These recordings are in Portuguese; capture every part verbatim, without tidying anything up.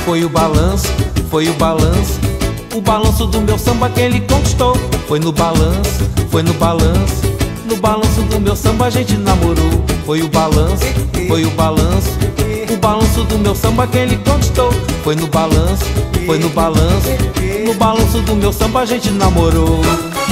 Foi o balanço, foi o balanço, o balanço do meu samba que ele conquistou. Foi no balanço, foi no balanço, no balanço do meu samba a gente namorou. Foi o balanço, foi o balanço, o balanço do meu samba que ele conquistou. Foi no balanço, foi no balanço, no balanço do meu samba a gente namorou.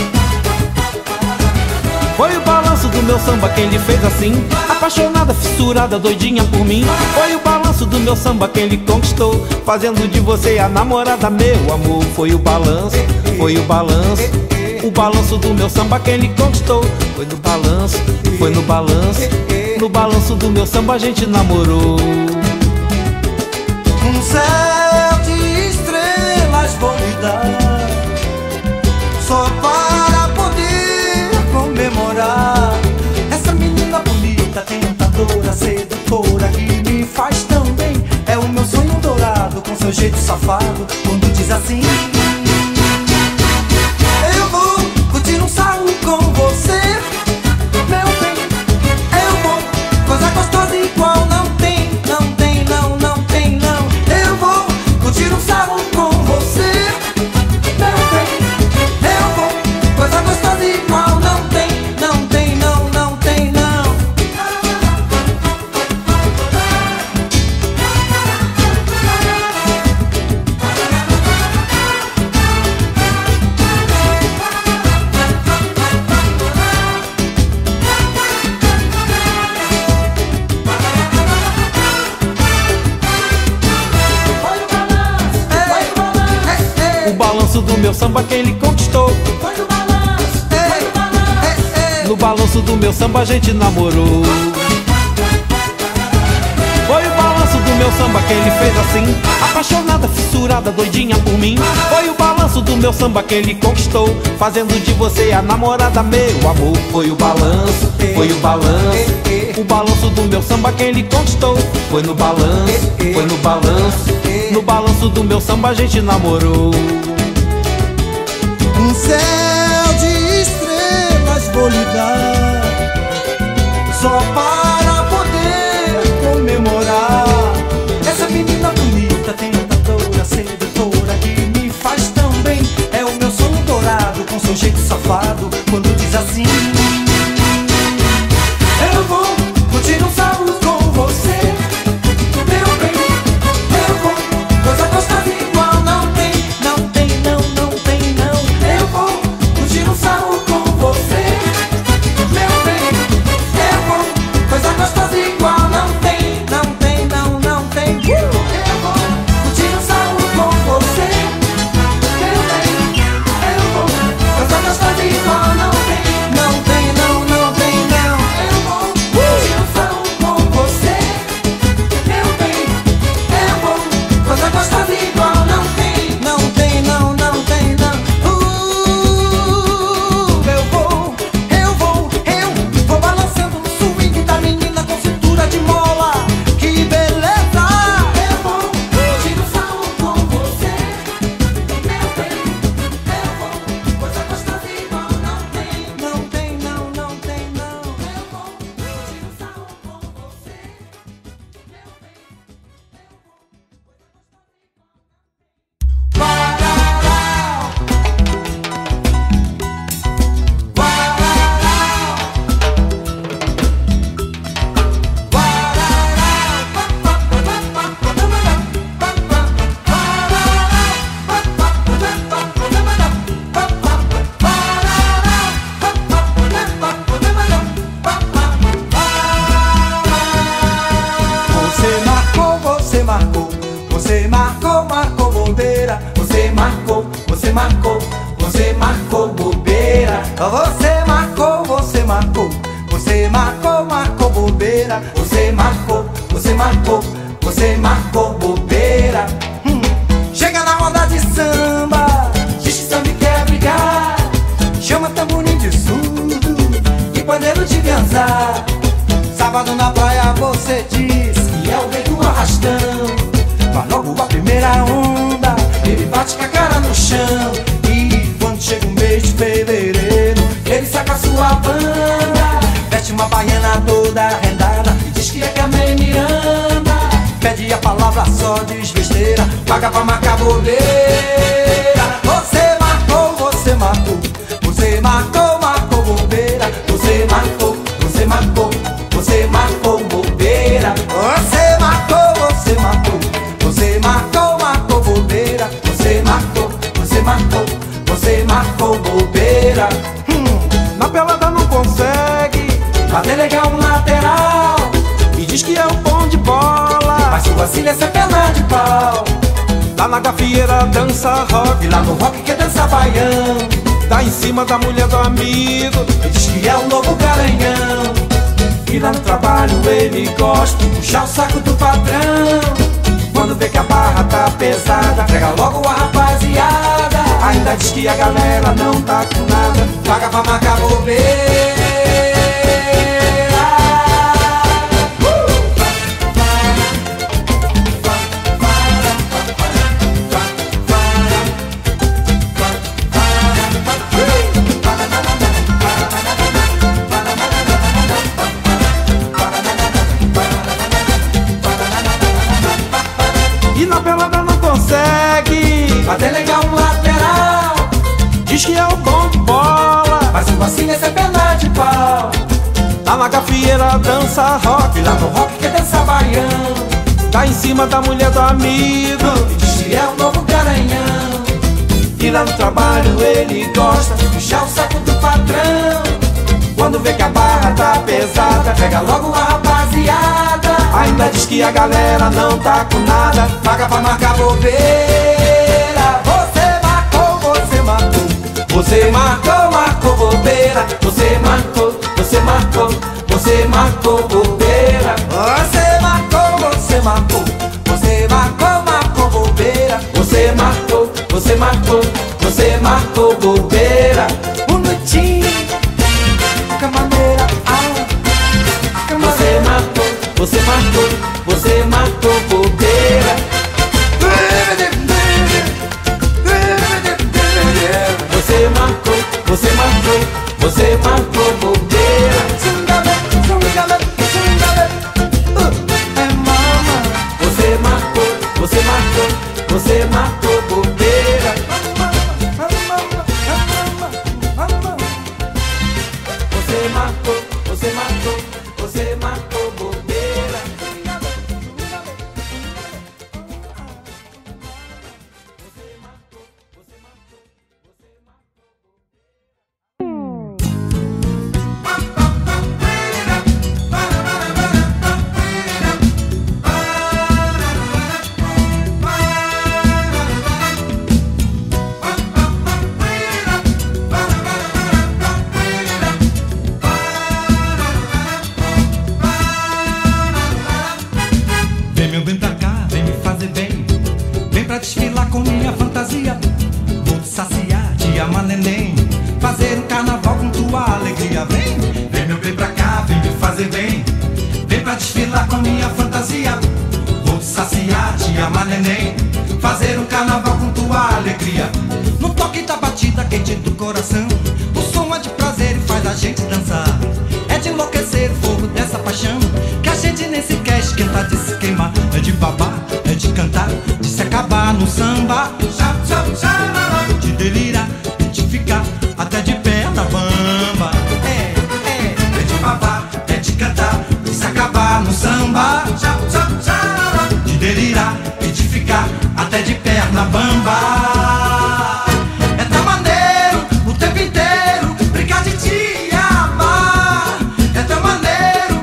Foi o balanço do meu samba quem lhe fez assim, apaixonada, fissurada, doidinha por mim. Foi o balanço do meu samba quem lhe conquistou, fazendo de você a namorada, meu amor. Foi o balanço, foi o balanço, o balanço do meu samba quem lhe conquistou. Foi no balanço, foi no balanço, no balanço do meu samba a gente namorou. Um céu de estrelas vou lhe dar, só para poder comemorar essa menina bonita, tentadora, sedutora, que me faz tão bem. É o meu sonho dourado, com seu jeito safado, quando diz assim: eu vou curtir um sarro com você, meu bem. Eu vou, coisa gostosa igual não tem, não tem, não, não tem, não. Eu vou curtir um sarro com você, meu bem. Eu vou, coisa gostosa igual não tem, não tem, não, não tem, não. O balanço do meu samba quem lhe conquistou. Foi o balanço, foi o balanço. No balanço do meu samba a gente namorou. Foi o balanço do meu samba quem lhe fez assim, apaixonada, fissurada, doidinha por mim. Foi o balanço do meu samba quem lhe conquistou, fazendo de você a namorada, meu amor. Foi o balanço, foi o balanço, o balanço do meu samba quem lhe conquistou. Foi no balanço, foi no balanço, no balanço do meu samba a gente namorou. Um céu de estrelas vou lhe dar, só para poder comemorar essa menina bonita, tentadora, sedutora, que me faz tão bem. É o meu sonho dourado, com seu jeito safado, quando diz assim: eu vou curtir um sarro com você, meu bem. Eu vou, coisa gostosa igual não tem, não tem, não, não tem, não. Eu vou curtir um sarro com você, meu bem. Eu vou, coisa gostosa igual não tem, não tem, não, não tem. Eu vou curtir um sarro com você, meu bem. Eu vou, coisa gostosa igual não tem, não tem, não, não tem, não. Eu vou curtir um sarro com você, meu bem. Eu vou, coisa gostosa igual não tem, não tem, não, não tem, não. Uh, eu vou, eu vou, eu vou balançando no swing da menina com cintura de mola. Que beleza! Eu vou curtir um sarro com você, meu bem. Eu vou, coisa gostosa igual não tem, não tem, não, não tem, não. Eu vou curtir um sarro com você, meu bem. Você marcou, você marcou, você marcou, marcou bobeira. Você marcou, você marcou, você marcou bobeira. Você marcou, você marcou, você marcou, marcou bobeira. Você marcou, você marcou, você marcou bobeira. Hum. Chega na roda de samba, diz que samba quer brigar, chama tamborim de surdo e pandeiro de ganzar. Sábado na praia você diz que é o rei do arrastão. Vai logo a primeira onda, ele bate com a cara no chão. E quando chega o mês de fevereiro, ele saca sua banda, veste uma baiana toda arredada e diz que é Carmen Miranda. Pede a palavra palavra, só diz besteira. Paga pra marcar bobeira. Você marcou, você marcou. Você marcou, marcou bobeira. Você marcou, você marcou. Você marcou bobeira. Você marcou, você marcou. Você marcou, marcou bobeira. Você marcou, você marcou. Você marcou bobeira. Hum, na pelada não consegue bater legal um lateral e diz que é o bom de bola, mas se vacila essa é perna de pau. Lá na gafieira dança rock, e lá no rock quer dançar baião. Tá em cima da mulher do amigo e diz que é o novo garanhão. E lá no trabalho ele gosta de puxar o saco do patrão. Quando vê que a barra tá pesada, pega logo a rapaziada. Ainda diz que a galera não tá com nada, paga pra marcar bobeira. E na pelada não consegue bater legal um lateral, diz que é o bom de bola, mas o vacina é perna de pau. Lá na gafieira dança rock, e lá no rock quer dançar baião. Tá em cima da mulher do amigo e diz que é o novo garanhão. E lá no trabalho ele gosta de puxar o saco do patrão. Quando vê que a barra tá pesada, pega logo a rapaziada. Ainda diz que a galera não tá com nada, paga pra marcar bobeira. Você marcou, você marcou. Você marcou, marcou bobeira. Você marcou, você marcou. Você marcou bobeira. Você marcou, você marcou. Você marcou, marcou bobeira. Você marcou, você marcou. Você marcou bobeira. Um noitinho, que maneira, ah, que maneira. Você marcou, você marcou, você marcou bobeira. Você marcou, você marcou, você marcou bobeira. É mama. Você marcou, você marcou, você marcou bobeira. Você marcou, você marcou, você marcou bobeira. Vem meu bem pra cá, vem me fazer bem. Vem pra desfilar com minha fantasia. Vou te saciar, te amar neném. Fazer um carnaval com tua alegria. Vem, vem meu bem pra cá, vem me fazer bem. Vem pra desfilar com minha fantasia. Vou te saciar, te amar neném. Fazer um carnaval com tua alegria. No toque da batida quente do coração. O som é de prazer e faz a gente dançar. É de enlouquecer o fogo dessa paixão, que a gente nem se quer esquentar de se queimar. É de babar, é de cantar, de se acabar no samba. De delirar, de ficar até de pé na bamba. É, é, é de babar, é de cantar, de se acabar no samba. De delirar e de ficar até de pé na bamba. É tão maneiro o tempo inteiro brincar de te amar. É tão maneiro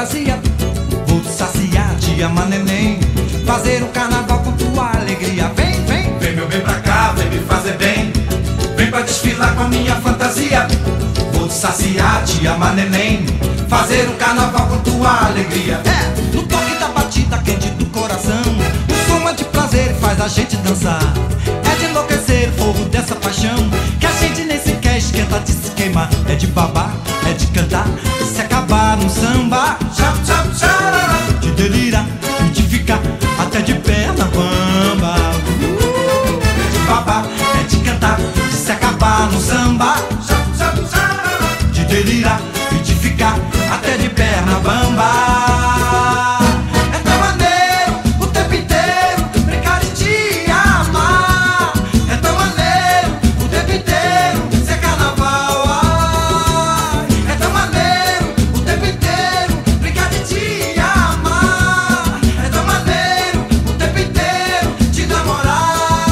fantasia, vou saciar, te amar, neném. Fazer um carnaval com tua alegria. Vem, vem, Vem meu bem pra cá, vem me fazer bem. Vem pra desfilar com a minha fantasia. Vou te saciar, te amar, neném. Fazer um carnaval com tua alegria. é, no toque da batida quente do coração. O som é de prazer e faz a gente dançar. É de enlouquecer o fogo dessa paixão, que a gente nem sequer esquenta de se queimar. É de babar, é de cantar, se acabar no samba. Tchau, tchau, tchau. De delirar e de ficar até de pé na bamba. É de babar, É de cantar, de se acabar no samba. tchau, tchau, tchau. De delirar e de ficar até de perna bamba. É tão maneiro o tempo inteiro brincar de te amar. É tão maneiro o tempo inteiro ser carnaval. Ai, é tão maneiro o tempo inteiro brincar de te amar. É tão maneiro o tempo inteiro te namorar.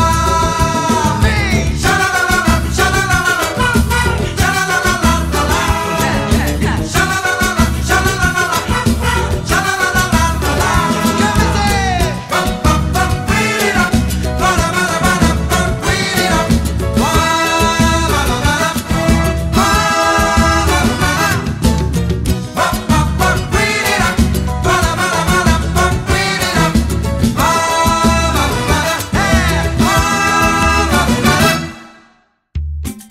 Vem, xalalalala, xalalalala, xalalalala, xalalalala, xalalalala, xalalalala. Quer dizer, pam, pam, pam, pirira, para, para, para, pam, pirira, para, para, para, para, pam, pam, pam, pirira, para, para, para, pam, pirira, para, para, é, para, para.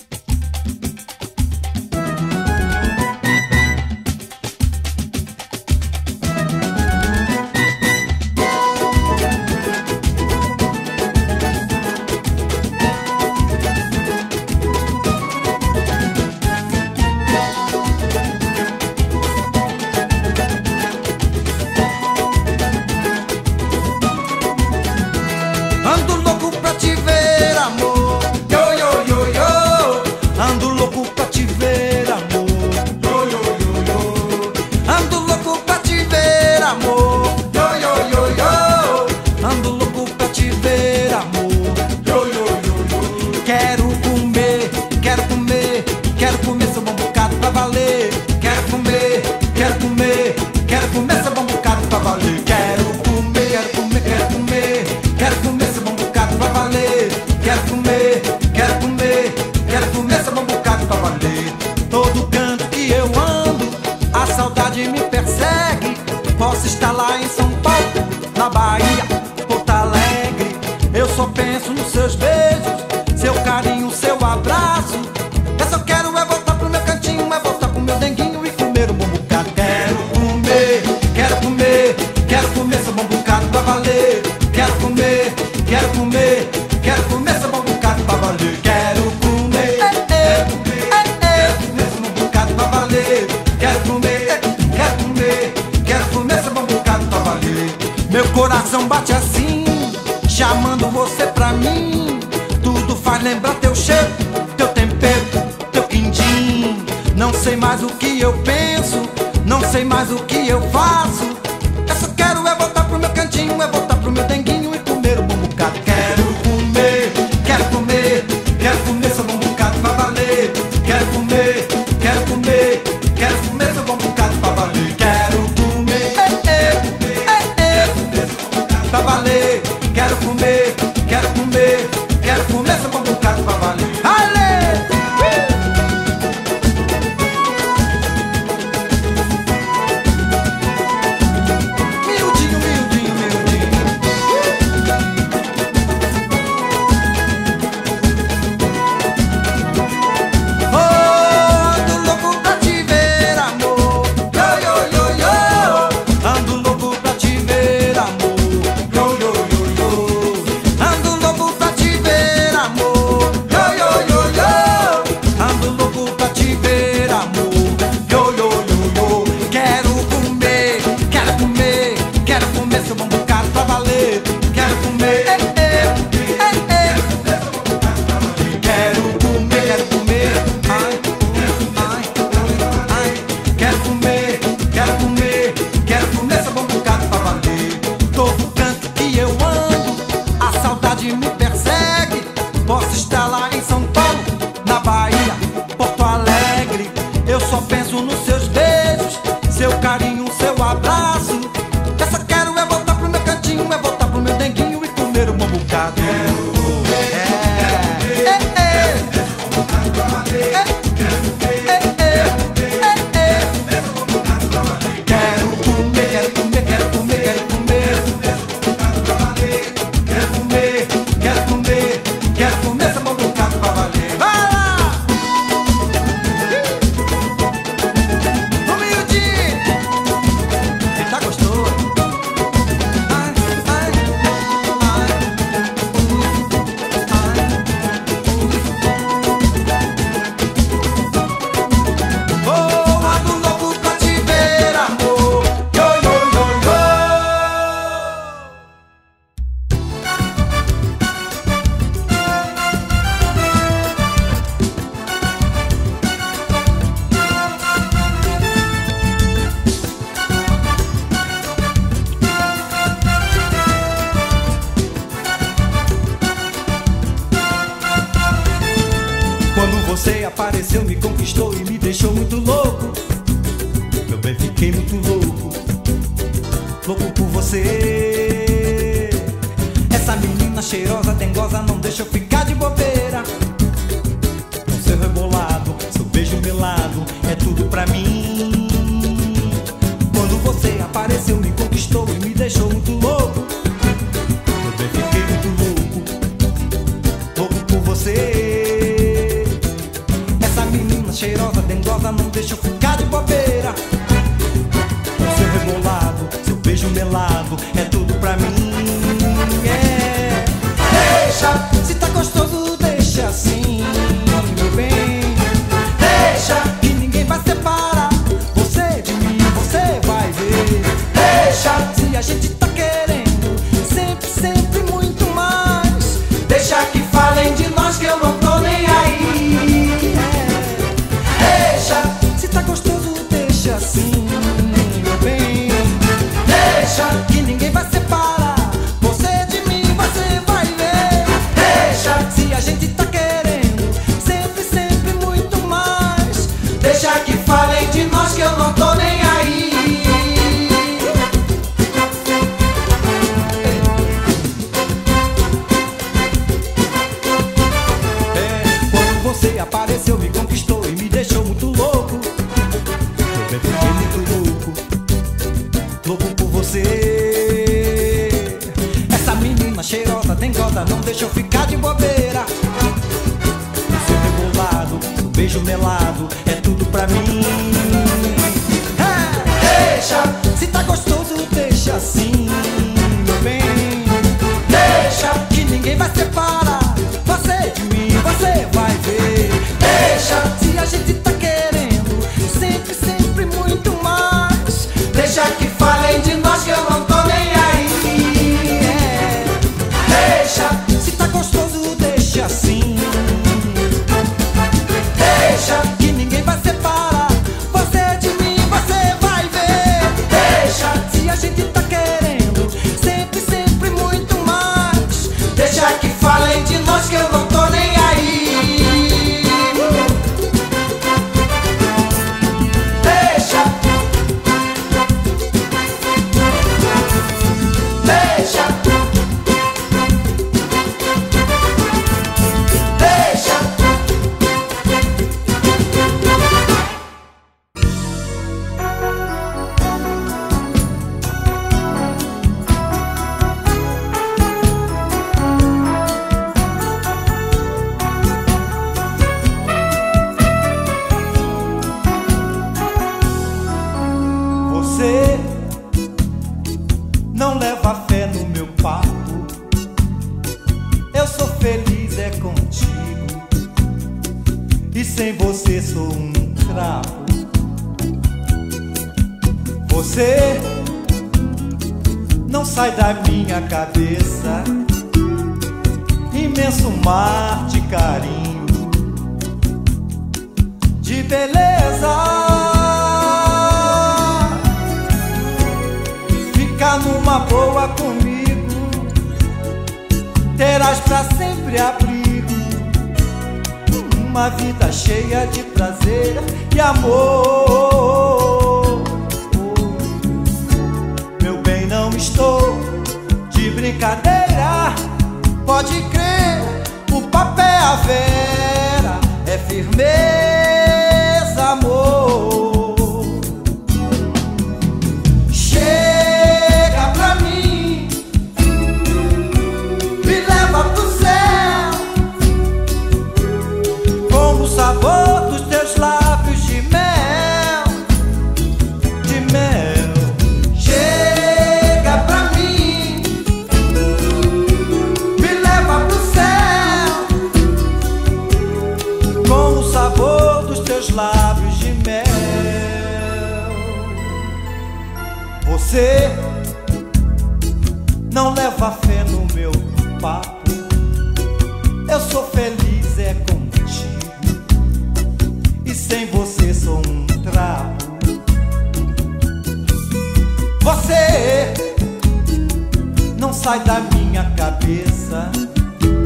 Ando louco pra te ver, amor. Yo, yo, yo, yo. Ando louco pra te ver, amor. Yo, yo, yo, yo. Ando louco pra te ver, amor. Yo, yo, yo, yo. Ando louco pra te ver, amor. Yo, yo, yo, yo. Quero comer, quero comer, quero comer seu bom bocado pra valer. Quero comer, quero comer, quero comer seu bom bocado pra valer. Quero comer, quero comer, quero comer, quero comer seu bom bocado pra valer. Quero comer, quero comer, quero comer seu bom bocado pra valer. Todo canto que eu ando, a saudade me persegue. Posso estar lá em São Paulo, na Bahia, Porto Alegre. Eu só penso nos seus beijos, seu carinho, seu abraço. Eu só quero é voltar pro meu cantinho, é voltar pro meu denguinho e comer um bom bocado. Quero comer, quero comer, quero comer seu bom bocado pra valer. Quero comer, quero comer, quero comer seu bom bocado pra valer. Quero comer, quero comer, quero comer seu bom bocado pra valer. Quero comer, quero comer, quero comer seu bom bocado pra valer. Meu coração bate assim, chamando você pra mim. Tudo faz lembrar teu cheiro, teu tempero, teu quindim. Não sei mais o que eu penso, não sei mais o que eu faço. Eu só quero é voltar pro meu cantinho, é voltar pro meu denguinho e comer um bom bocado. Quero comer, quero comer, quero comer seu bom bocado pra valer. Quero comer, quero comer, quero comer seu bom bocado pra valer. Quero comer, é, é, é, é, pra valer. Quero comer, quero comer, quero comer seu bom bocado pra valer. Ale! Miudinho, miudinho, miudinho. Oh, ando louco pra te ver, amor. Yo, yo, yo, yo. deixou muito louco. Meu bem, fiquei muito louco, louco por você. Essa menina cheirosa, dengosa, não deixa eu ficar de bobeira. Com seu rebolado, seu beijo melado, é tudo pra mim. Quando você apareceu, me conquistou e me deixou muito louco. Meu bem, fiquei muito louco, louco por você. Essa menina cheirosa, dengosa, não deixa eu ficar de bobeira. Com seu rebolado, seu beijo melado, é tudo pra mim. É. Deixa, se tá gostoso, deixa assim, meu bem. Deixa, que ninguém vai separar você de mim, você vai ver. Deixa, se a gente tá querendo sempre, sempre muito mais. Deixa que falem de nós que eu não tô nem aí. É. Deixa, se tá gostoso, deixa assim, meu bem. Deixa, que ninguém vai separar você de mim, você vai ver. Deixa, se a gente tá querendo sempre, sempre muito mais. Deixa que falem de nós que eu não tô nem aí. É, quando você apareceu, me conquistou e me deixou muito louco. Eu bem fiquei muito louco, louco por você. Essa menina cheirosa, dengosa, não deixa eu ficar de bobeira. Seu rebolado, seu beijo melado, é tudo pra mim. É. Deixa, se tá gostoso, deixa assim, meu bem. Deixa, que ninguém vai separar você de mim, você vai ver. Deixa, se a gente tá querendo sempre, sempre muito mais. Deixa que falem de nós que eu não tô nem aí. É. Deixa, se tá gostoso, deixa assim. Deixa, que ninguém vai separar você de mim, você vai ver. Deixa, se a gente tá querendo sempre, sempre muito mais. Deixa que falem de nós que eu não tô nem aí. Deixa, deixa, deixa. Você não leva fé no meu papo. Eu sou feliz é contigo, e sem você sou um trapo. Você não sai da minha cabeça. Imenso mar de carinho, de beleza. Fica numa boa comigo, terás pra sempre abrigo. Uma vida cheia de prazer e amor. Meu bem, não estou de brincadeira. Pode crer, o papo é a vera, é firmeza, amor. Chega pra mim, me leva pro céu, com o sabor dos teus lábios de mel, de mel. Chega pra mim, me leva pro céu, com o sabor dos teus lábios de mel. Você não leva fé no meu papo. Eu sou feliz é contigo, e sem você sou um trapo. Você não sai da minha cabeça.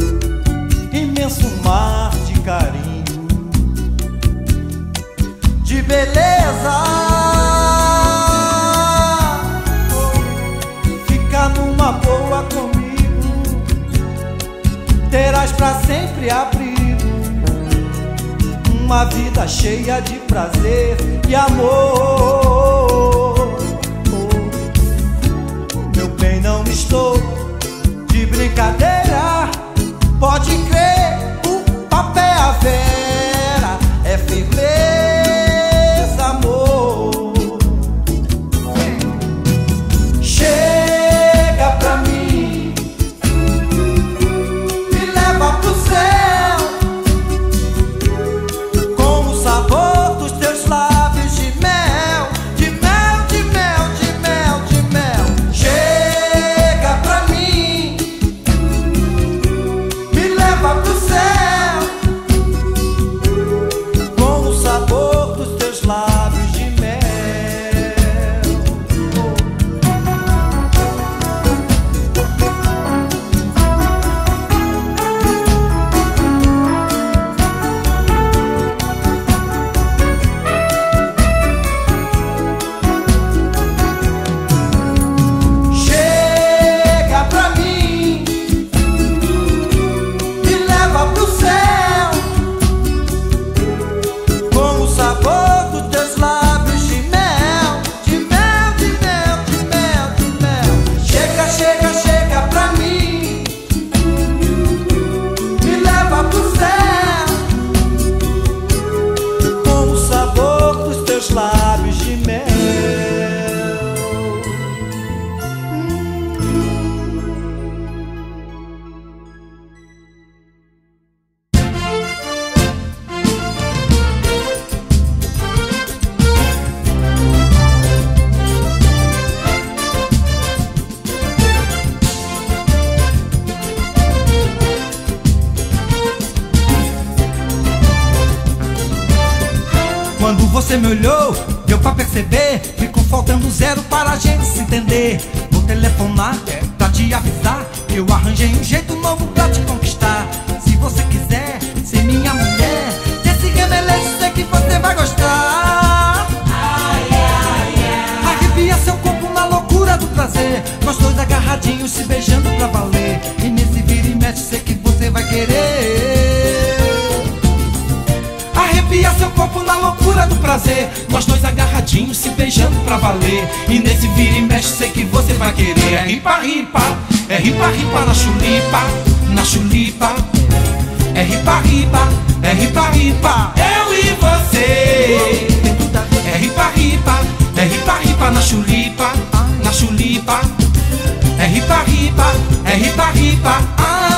Imenso mar de carinho, de beleza. Fica numa boa comigo, terás pra sempre abrigo, uma vida cheia de prazer e amor. Meu bem, não estou de brincadeira, pode crer, o papel é a vera, é firmeza, amor. Chega pra mim, me leva pro céu, com o sabor dos teus lábios de mel, de mel, de mel, de mel, de mel. Chega pra mim, me leva pro céu, com o sabor dos teus lábios de mel. Chega pra mim, me leva pro céu, com o sabor dos teus lábios de mel, de mel, de mel, de mel, de mel. Chega, chega, chega pra mim, me leva pro céu, com o sabor dos teus lábios de mel. Quando você me olhou, deu pra perceber, ficou faltando zero para a gente se entender. Vou telefonar pra te avisar que eu arranjei um jeito novo pra te conquistar. Se você quiser ser minha mulher, desse remeleixo sei que você vai gostar. Arrepia seu corpo na loucura do prazer, nós dois agarradinhos se beijando pra valer. E nesse vira e mexe sei que você vai querer. Arrepia seu corpo na loucura do prazer, nós dois agarradinhos se beijando pra valer. E nesse vira e mexe sei que você vai querer. É ripa, ripa, é ripa, ripa na chulipa, na chulipa. É ripa, ripa, é ripa, ripa, eu e você. É ripa, ripa, é ripa, ripa na chulipa, na chulipa. É ripa, ripa, é ripa, ripa, ah.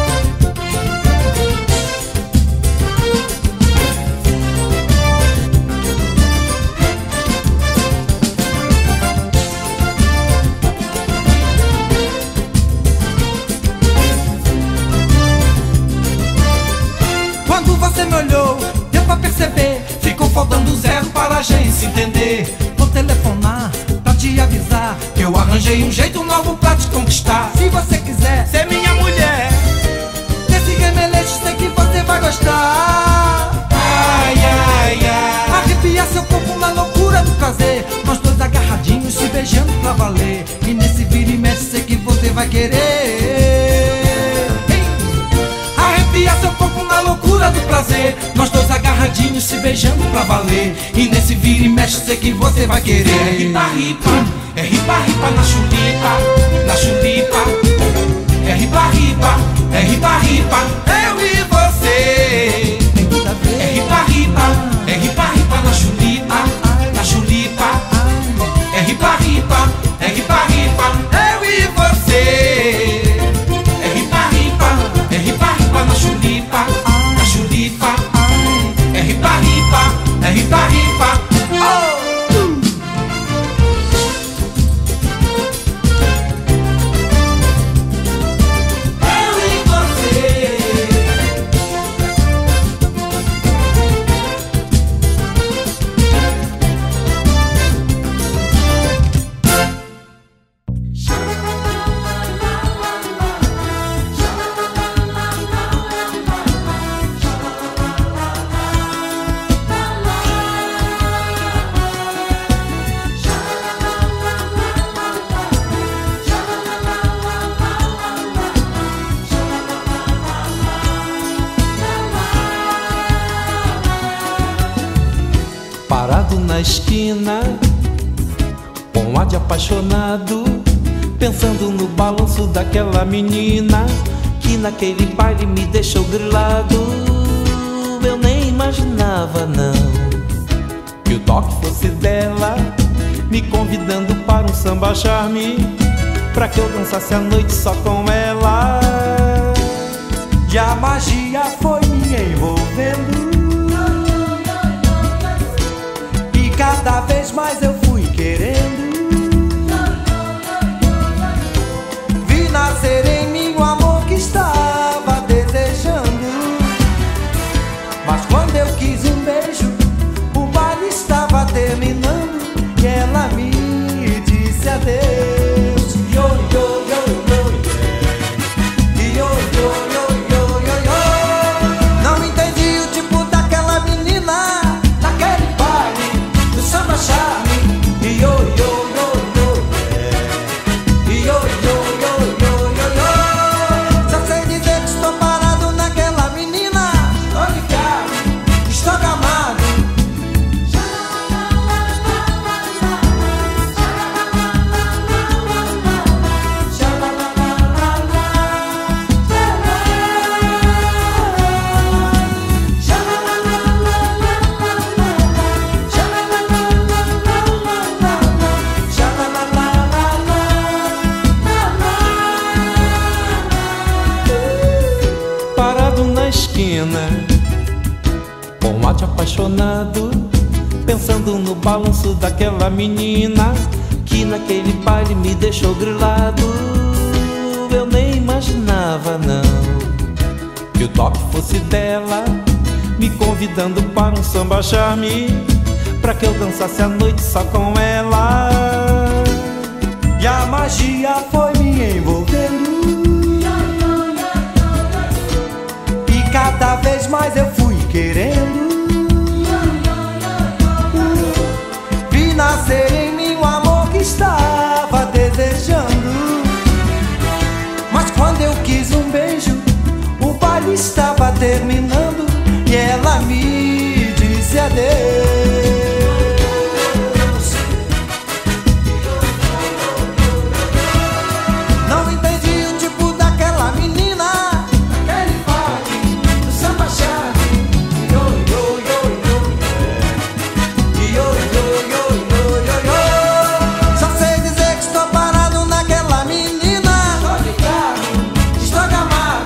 Quando você me olhou, deu pra perceber, ficou faltando zero para a gente se entender. Vou telefonar pra te avisar que eu arranjei um jeito novo pra te conquistar. Se você quiser ser minha mulher, desse remeleixo sei que você vai gostar. Ai, ai, ai. Arrepia seu corpo na loucura do prazer, nós dois agarradinhos se beijando pra valer. E nesse vira e mexe sei que você vai querer. Arrepia seu corpo na loucura do prazer, nós dois agarradinhos se beijando pra valer. E nesse vira e mexe sei que você vai querer. É ripa, ripa, é ripa, ripa na chulipa, na chulipa. É ripa, ripa, é ripa, ripa, eu e você. É ripa, ripa, é ripa, ripa na chulipa, na chulipa. É ripa, ripa, é ripa, ripa, eu e você. É ripa, ripa, é ripa, ripa na chulipa, na chulipa. É ripa, ripa, é ripa, ripa, oh! Eu e você. na esquina, com ar de apaixonado, pensando no balanço daquela menina que naquele baile me deixou grilado. Eu nem imaginava não que o toque fosse dela, me convidando para um samba charme, pra que eu dançasse a noite só com ela. E a magia foi me envolvendo, e cada vez mais eu fui querendo. Vi nascer em mim o amor que estava desejando. Mas quando eu quis um beijo, o baile estava terminando, e ela me disse adeus. Yo, yo, yo, yo, yeah. Yo, yo, yo, yo, yo, yo. Não entendi o tipo daquela menina naquele baile do samba charme. Yo, yo, yo, yo, yeah. Yo, yo, yo, yo, yo, yo. Só sei dizer que estou parado naquela menina. Estou ligado, estou gamado. Parado na esquina, com ar de apaixonado, pensando no balanço daquela menina que naquele baile me deixou grilado. Eu nem imaginava não que o toque fosse dela, me convidando para um samba charme, pra que eu dançasse a noite só com ela. E a magia foi me envolvendo, e cada vez mais eu fui querendo. Vi nascer em mim o amor que estava desejando. Mas quando eu quis um beijo, o baile estava terminando, e ela me disse adeus. Não entendi o tipo daquela menina naquele baile do samba charme. Yo, yo, yo, yo, yeah. Yo, yo, yo, yo, yo, yo. Só sei dizer que estou parado naquela menina. Estou ligado, estou gamado.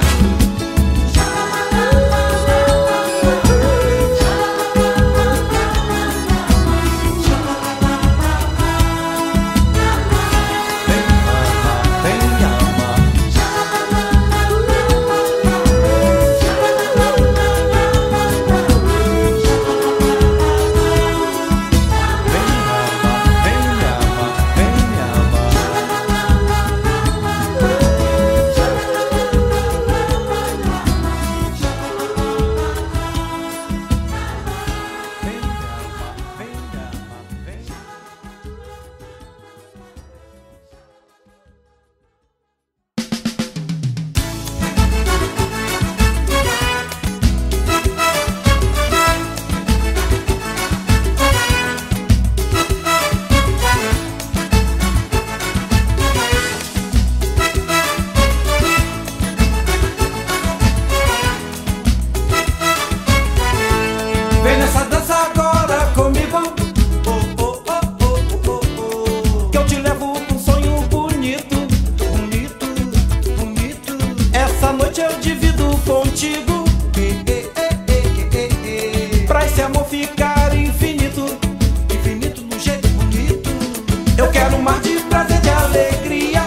Vem nessa dança agora comigo, oh, oh, oh, oh, oh, oh. Que eu te levo pra um sonho bonito, bonito, bonito. Essa noite eu divido contigo, eh, eh, eh, eh, eh, eh. Pra esse amor ficar infinito, infinito no jeito bonito. Eu quero um mar de prazer, de alegria,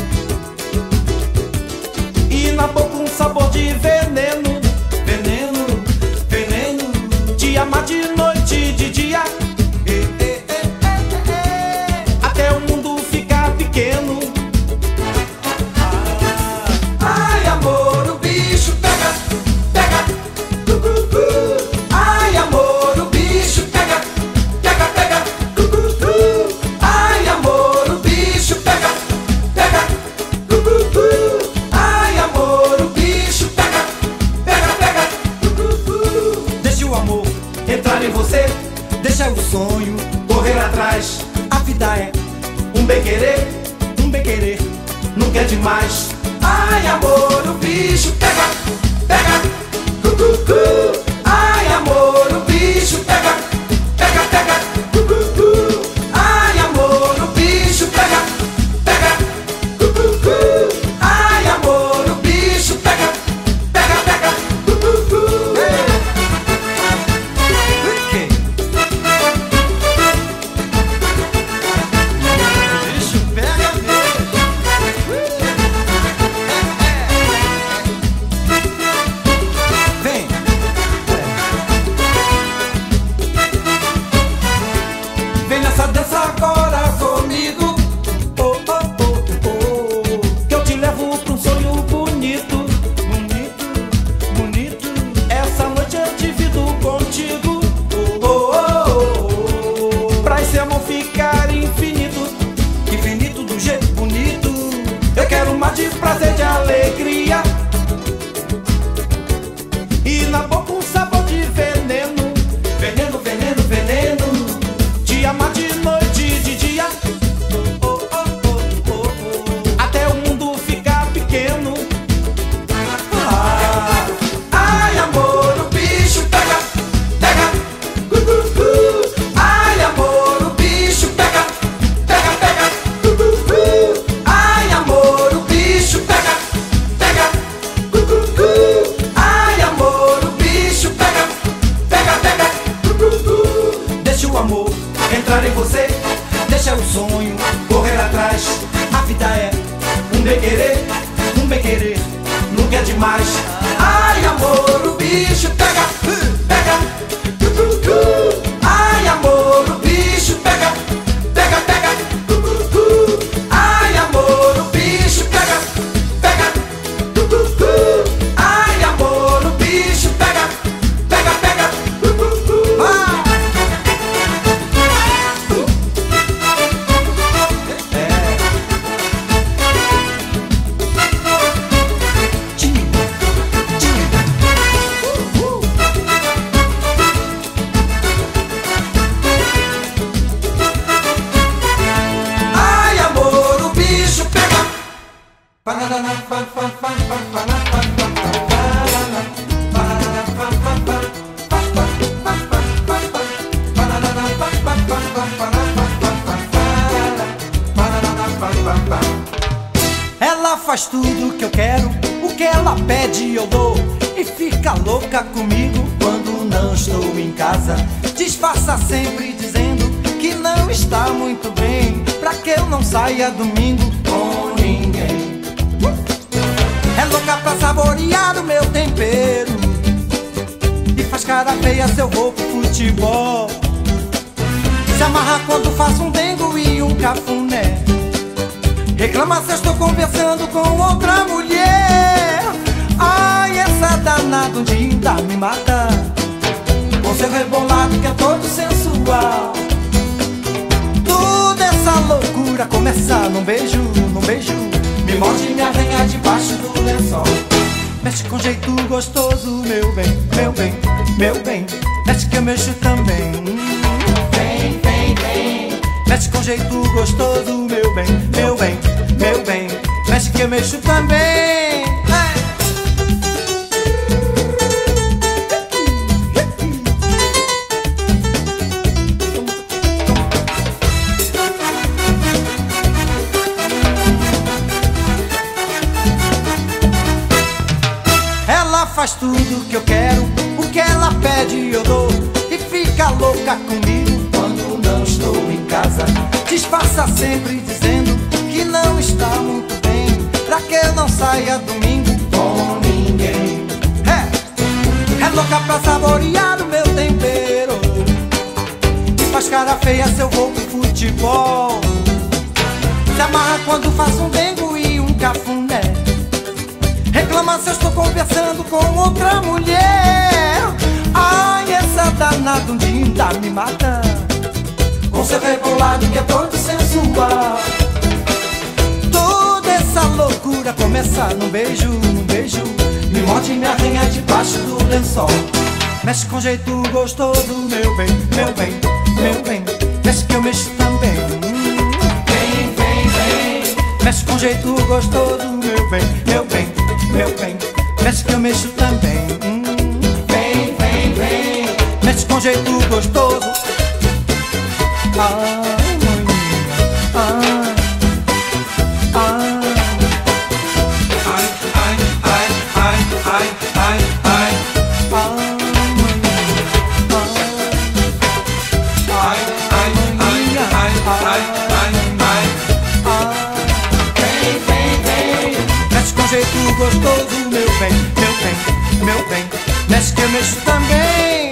e na boca um sabor de veneno, veneno, veneno. Te amar de noite e de dia, eh, eh, eh, eh, eh, até o mundo ficar pequeno. Ai, amor, o bicho pega, pega, uh, uh, uh. Ai, amor, o bicho pega, pega, pega, uh, uh, uh. Ai, amor, o bicho pega, um bem querer, um bem querer, nunca é demais. Ai amor, o bicho pega, pega, cu, cu, cu. Ai amor, o bicho pega, pega, pega, cu, cu, cu. Ai amor, o bicho pega, pega, cu, cu, cu. Ai amor, o bicho pega, pega, pega, cu, cu, cu. Hey. Okay. O bicho pega mesmo. Vem. Vem nessa dança agora comigo, oh, oh, oh, oh, que eu te levo pra um sonho bonito, bonito, bonito. Essa noite eu divido contigo, oh, oh, oh, oh, pra esse amor ficar infinito, infinito do jeito bonito. Eu quero um mar de prazer, de alegria, e na boca um sabor de veneno, veneno, veneno, veneno. Te amar de noite e de dia, oh, oh, oh, oh, oh, até o mundo ficar pequeno. Ah, ai amor, o bicho pega, pega, cu, cu, cu. Ai amor, o bicho pega, pega, pega, cu, cu, cu. Ai amor, o bicho pega, pega, cu, cu, cu. Ai amor, o bicho pega, pega, pega, cu, cu, cu. Deixa o amor entrar em você, deixa o sonho correr atrás. A vida é um bem querer, um bem querer, nunca é demais. Ai amor, o bicho pega, pega, cu, cu, cu. Ai amor, o bicho pega, pega, pega, cu, cu, cu. Ai amor, o bicho pega, pega, cu, cu, cu. Ai amor, o bicho pega, pega, pega, cu, cu, cu. Ah! Ai amor, o bicho pega. Banana, fa, fa, fa, fa, fa, fa, fa, banana. Banana, fa, fa, fa, fa, fa, fa, fa, fa, fa. Banana, fa, fa, fa, fa, fa, fa, fa, fa, banana, fa, fa, fa. Ela faz tudo que eu quero, o que ela pede eu dou, e fica louca comigo quando não estou em casa. Disfarça sempre dizendo que não está muito bem, pra que eu não saia domingo com ninguém. É louca pra saborear o meu tempero, e faz cara feia se eu vou pro futebol. Se amarra quando faço um dengo e um cafuné, reclama se eu estou conversando com outra mulher. Ai, essa danada um dia ainda me mata, com seu rebolado que é todo sensual. Toda essa loucura começa num beijo, num beijo, me morde e me arranha debaixo do lençol. Mexe com jeito gostoso, meu bem, meu bem, meu bem, mexe que eu mexo também. Vem, vem, vem. Mexe com jeito gostoso, meu bem, meu bem, meu bem, mexe que eu mexo também. Ela faz tudo que eu quero, o que ela pede eu dou, e fica louca comigo quando não estou em casa. Disfarça sempre dizendo que não está muito bem, pra que eu não saia domingo com ninguém. É, é louca pra saborear o meu tempero, e faz cara feia se eu vou pro futebol. Se amarra quando faço um dengo e um cafuné, reclama se eu estou conversando com outra mulher. Ai, essa danada um dia ainda me mata, com seu rebolado que é todo sensual. Toda essa loucura começa num beijo, num beijo, me morde e me arranha debaixo do lençol. Mexe com jeito gostoso, meu bem, meu bem, meu bem, mexe que eu mexo também. Vem, mexe com jeito gostoso, meu bem, meu bem, meu bem. Mexe que eu mexo também. Hum, vem, vem, vem. Mexe com jeito gostoso. Ai, maninha, ai, ai. Ai, ai, ai, ai, ai, ai, ai. Ai, ai, ai, ai, ai, ai, ai. Vem, vem, vem. Mexe com jeito gostoso, meu bem, meu bem, meu bem. Mexe que eu mexo também.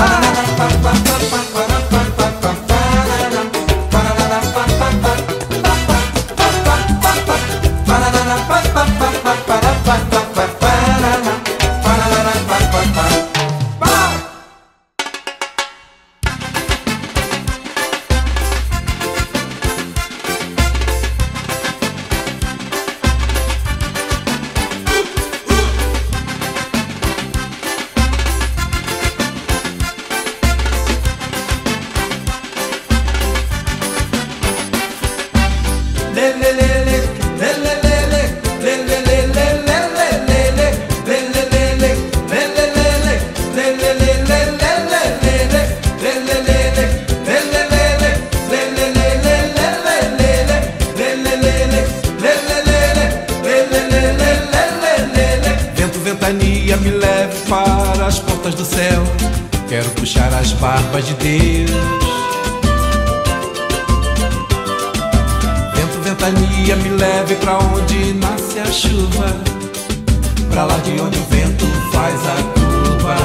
Ventania, me leve para as portas do céu. Quero puxar as barbas de Deus. Vento, ventania, me leve pra onde nasce a chuva, pra lá de onde o vento faz a curva.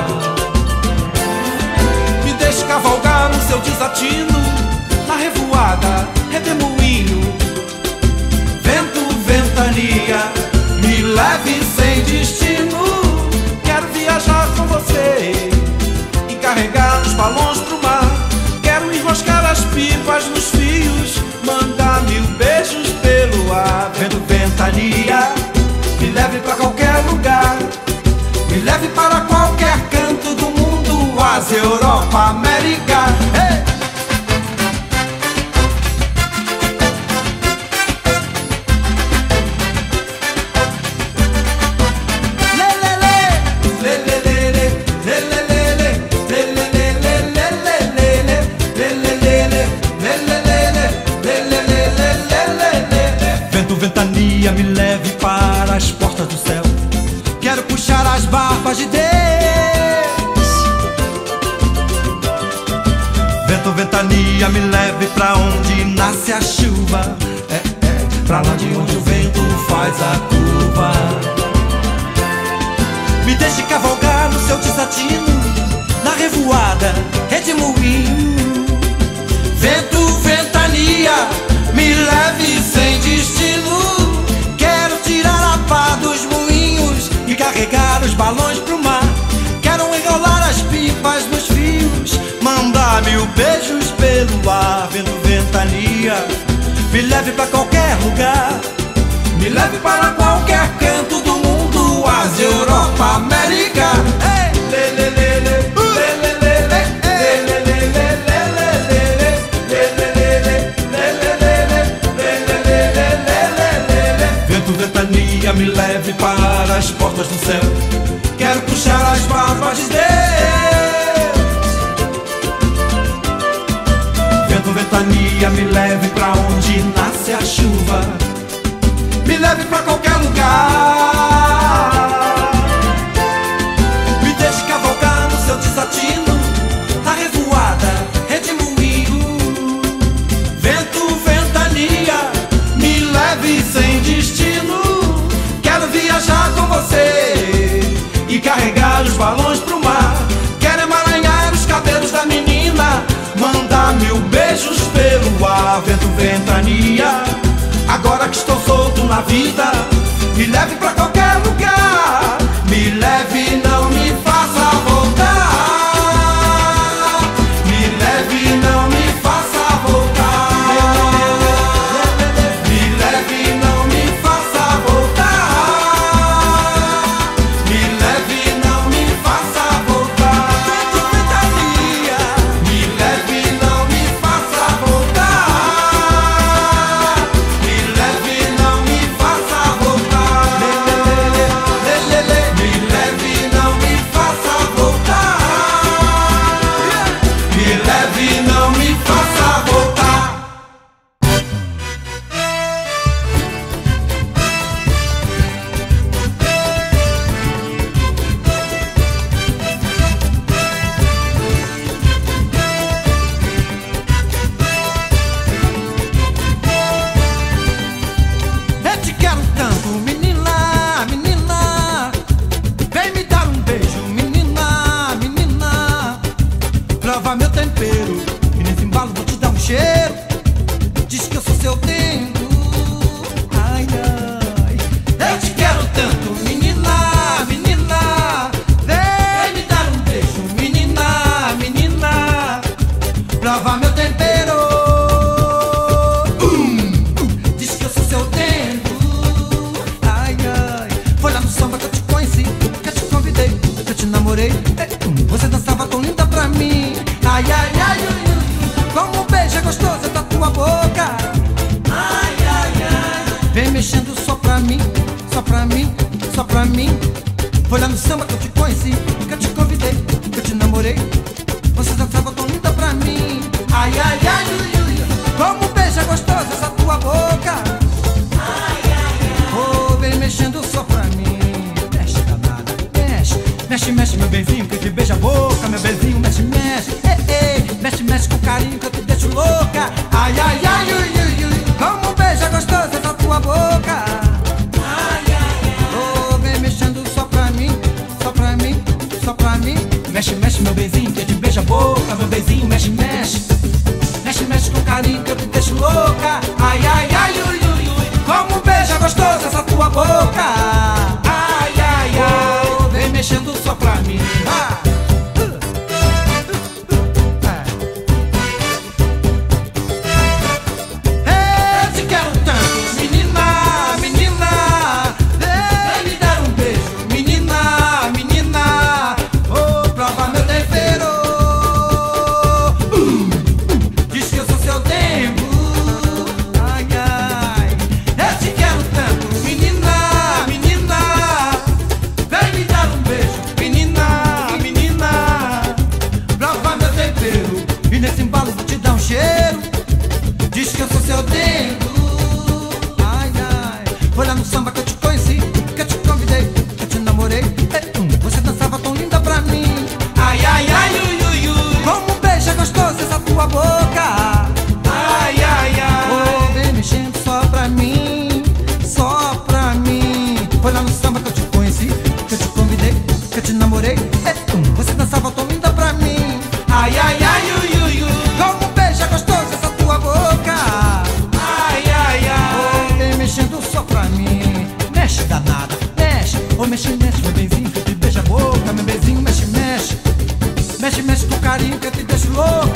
Me deixe cavalgar no seu desatino, na revoada, redemoinho. Vento, ventania, me leve sem destino. Quero viajar com você e carregar os balões pro mar. Quero enroscar as pipas nos fios, mandar mil beijos pelo ar. Vento, ventania, me leve pra qualquer lugar. Me leve para qualquer canto do mundo, Ásia, Europa, América. Hey! Ventania, me leve para as portas do céu. Quero puxar as barbas de Deus. Vento, ventania, me leve pra onde nasce a chuva. É, é, pra lá de onde o vento faz a curva. Me deixe cavalgar no seu desatino, na revoada, redemoinho. Vento, ventania, me leve sem destino. Quero tirar a pá dos moinhos e carregar os balões pro mar. Quero enrolar as pipas nos fios, mandar mil beijos pelo ar. Vento, ventania, me leve pra qualquer lugar. Me leve para qualquer canto do mundo, Ásia, Europa, América. Hey! Lê, lê, lê, lê. Ventania, me leve para as portas do céu. Quero puxar as barbas de Deus. Vento, ventania, me leve pra onde nasce a chuva. Me leve pra qualquer lugar. Me deixe cavalgar no seu desatino, na revoada, redemoinho. Vento, ventania, me leve sem destino. Quero viajar com você e carregar os balões pro mar. Quero emaranhar os cabelos da menina, mandar mil beijos pelo ar. Vento, ventania, agora que estou solto na vida, me leve pra qualquer lugar. Me leve, não me faça voltar. Me leve, não me faça voltar. Me leve, não me faça voltar. Me leve, não me faça voltar. Vento, ventania, me leve, não me faça voltar. Me leve, não me Foi lá no samba que eu te conheci, que eu te convidei, que eu te namorei. Você dançava tão linda pra mim. Ai, ai, ai, ui, ui. Como beija gostosa essa tua boca. Ai, ai, ai. Oh, vem mexendo só pra mim. Mexe danada, mexe. Mexe, mexe, meu benzinho, que eu te beija a boca. Meu benzinho, mexe, mexe. Ei, ei, mexe, mexe com carinho que eu te deixo louca. Ai, ai, ai, ui, ui, ui. Como beija gostosa essa tua boca. Ai, ai, ai. Oh, vem mexendo só pra mim, só pra mim, só pra mim. Mexe, mexe, meu benzinho, que eu te beija a boca. Meu benzinho, mexe, mexe. Mexe, mexe com carinho que eu te deixo louca. Ai, ai, ai, ui, ui, ui. Como beija gostosa essa tua boca. Ai, ai, ai. Oh, vem mexendo só pra mim. Ah. E nesse embalo vou te dar um cheiro. Diz que eu sou seu tempo. Ai, ai. Foi lá no samba que eu te conheci, que eu te convidei, que eu te namorei. Você dançava tão linda pra mim. Ai, ai, ai, ui, ui, ui. Como beija gostosa essa tua boca. Ai, ai, ai. Oh, vem mexendo só pra mim, só pra mim. Foi lá no samba que eu te conheci, que eu te convidei, que eu te namorei. Você dançava tão linda pra mim. Ai, ai, ai, ui, ui, ui. Como beija gostosa essa tua boca. Ai, ai, ai. Oh, vem mexendo só pra mim. Mexe danada, mexe. Oh, mexe, mexe, meu benzinho, que eu te beija a boca. Meu benzinho, mexe, mexe. Mexe, mexe com carinho que eu te deixo louco.